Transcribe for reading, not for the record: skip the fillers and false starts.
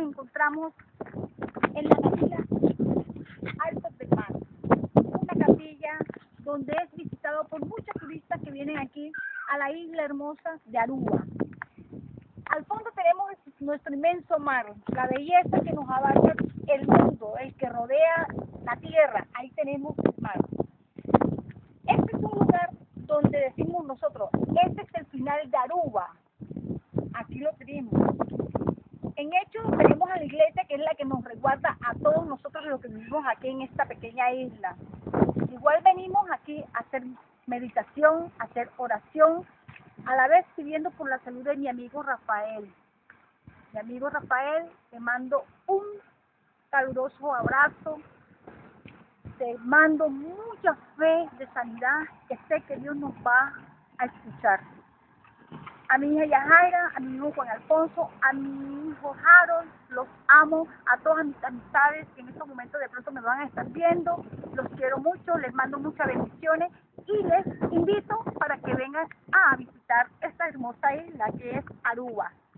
encontramos en la capilla Altos del Mar, una capilla donde es visitado por muchos turistas que vienen aquí a la isla hermosa de Aruba. Al fondo tenemos nuestro inmenso mar, la belleza que nos abarca el mundo, el que rodea la tierra. Ahí tenemos el mar. Este es un lugar donde decimos nosotros, este es el final de Aruba. Aquí lo tenemos. En hecho, tenemos a la iglesia, que es la que nos resguarda a todos nosotros los que vivimos aquí en esta pequeña isla. Igual venimos aquí a hacer meditación, a hacer oración, a la vez pidiendo por la salud de mi amigo Rafael. Mi amigo Rafael, te mando un caluroso abrazo, te mando mucha fe de sanidad, que sé que Dios nos va a escuchar. A mi hija Yajaira, a mi hijo Juan Alfonso, a mi hijo Harold, los amo, a todas mis amistades que en estos momentos de pronto me van a estar viendo, los quiero mucho, les mando muchas bendiciones y les invito para que vengan a visitar esta hermosa isla que es Aruba.